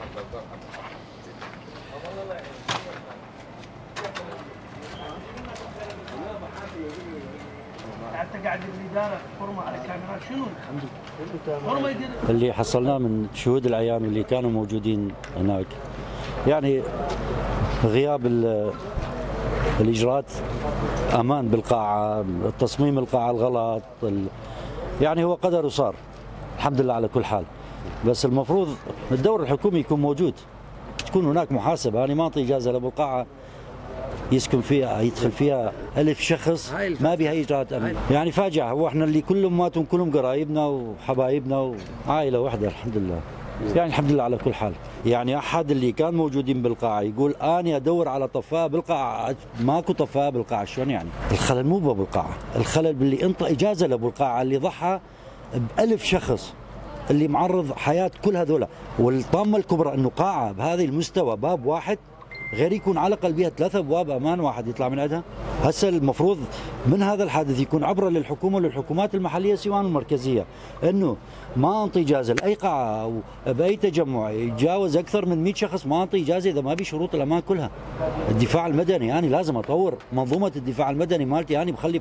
انت قاعد بالاداره حرمه على الكاميرات شنو؟ حرمه يدير اللي حصلناه من شهود العيان اللي كانوا موجودين هناك، يعني غياب الاجراءات امان بالقاعه، تصميم القاعه الغلط، يعني هو قدر وصار الحمد لله على كل حال. بس المفروض الدور الحكومي يكون موجود، تكون هناك محاسبه. انا ما اعطي اجازه لابو القاعه يسكن فيها يدخل فيها 1000 شخص ما بها اجراءات امن، يعني فاجعه. هو احنا اللي كلهم ماتوا كلهم قرايبنا وحبايبنا وعائله واحده الحمد لله، يعني الحمد لله على كل حال. يعني احد اللي كان موجودين بالقاعه يقول اني ادور على طفاء بالقاعه، ماكو طفاء بالقاعه، شلون يعني؟ الخلل مو بابو القاعه، الخلل باللي انطى اجازه لابو القاعه اللي ضحى ب1000 شخص، اللي معرض حياه كل هذولا. والطامه الكبرى انه قاعه بهذه المستوى باب واحد، غير يكون على الاقل بها 3 ابواب امان واحد يطلع من عندها. هسه المفروض من هذا الحادث يكون عبره للحكومه وللحكومات المحليه سواء المركزيه، انه ما انطي اجازه لاي قاعه او باي تجمع يتجاوز اكثر من 100 شخص، ما انطي اجازه اذا ما بشروط الامان كلها. الدفاع المدني انا لازم اطور منظومه الدفاع المدني مالتي، انا بخلي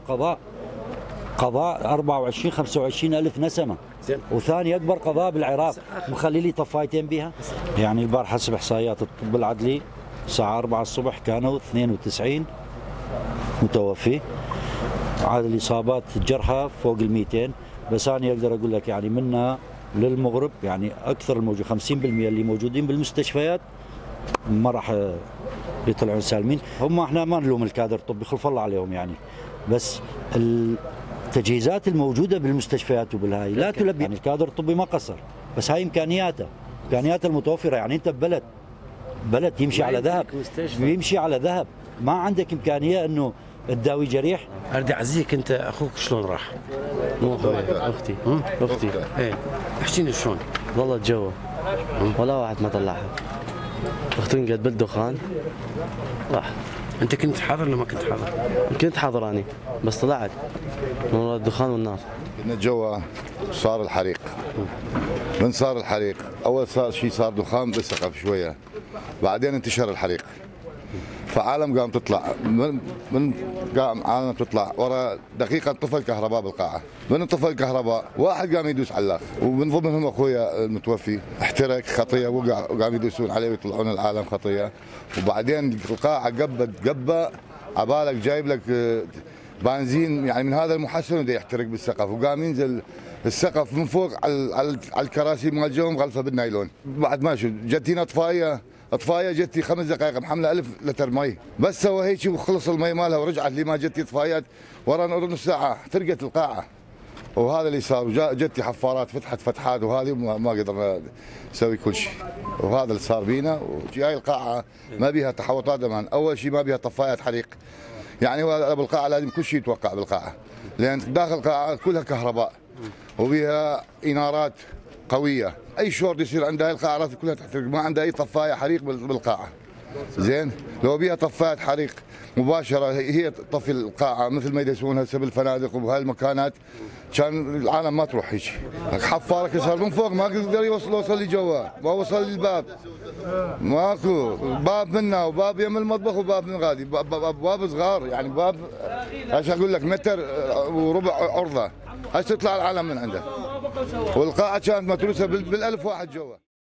قضاء 24 25 الف نسمه، وثاني اكبر قضاء بالعراق مخلي لي طفايتين بها. يعني البارحه حسب احصائيات الطب العدلي الساعه 4 الصبح كانوا 92 متوفي، عدد الاصابات الجرحى فوق ال200. بس انا اقدر اقول لك يعني منا للمغرب يعني اكثر الموجود 50% اللي موجودين بالمستشفيات ما راح يطلعون سالمين. هم احنا ما نلوم الكادر الطبي، خلف الله عليهم يعني، بس التجهيزات الموجوده بالمستشفيات وبالهاي لا تلبي. يعني الكادر الطبي ما قصر، بس هاي امكانياته المتوفره. يعني انت بلد يمشي على ذهب، يمشي على ذهب، ما عندك امكانيه انه تداوي جريح. اريد اعزيك، انت اخوك شلون راح؟ مو اختي ايه، احكيني شلون؟ والله جوا ولا واحد ما طلعها، اختي قد بالدخان راح. انت كنت حاضر ولا ما كنت حاضر؟ كنت حاضر اني، بس طلعت من الدخان والنار. كنا جوا صار الحريق. من صار الحريق اول صار دخان بالسقف شويه، بعدين انتشر الحريق، فعالم قام تطلع من قام عالم تطلع ورا دقيقه طفى الكهرباء بالقاعه. من طفى الكهرباء واحد قام يدوس على الاخ، ومن ضمنهم اخويا المتوفي احترق خطيه، وقام يدوسون عليه ويطلعون العالم خطيه. وبعدين القاعه قبه عبالك جايب لك بنزين يعني من هذا المحسن وده يحترق بالسقف، وقام ينزل السقف من فوق على الكراسي مال جو مغلفه بالنايلون. بعد ما شو جتينا اطفايه جتي 5 دقائق محمله 1000 لتر مي، بس سوى هيك وخلص المي مالها ورجعت لي. ما جتي اطفايات ورا نص ساعه احترقت القاعه، وهذا اللي صار. جتي حفارات فتحت فتحات، وهذه ما قدرنا نسوي كل شيء، وهذا اللي صار بينا. وجاي القاعه ما بيها تحوطات امان، اول شيء ما بيها طفايات حريق. يعني هو بالقاعه لازم كل شيء يتوقع بالقاعه، لان داخل القاعه كلها كهرباء وبيها انارات قويه، اي شورت يصير عندها القاعه كلها تحترق، ما عندها اي طفايه حريق بالقاعه. زين لو بيها طفايه حريق مباشره هي تطفي القاعه مثل ما يدسون هسه بالفنادق وبهالمكانات، كان العالم ما تروح هيك. حفاره كسر من فوق ما قدر يوصل لي جوا، ما وصل لي الباب، ماكو باب منا وباب يم المطبخ وباب من غادي، باب صغار يعني باب ايش اقول لك متر وربع عرضه، هسه تطلع العالم من عنده. والقاعه كانت متروسه بال1000 واحد جوا.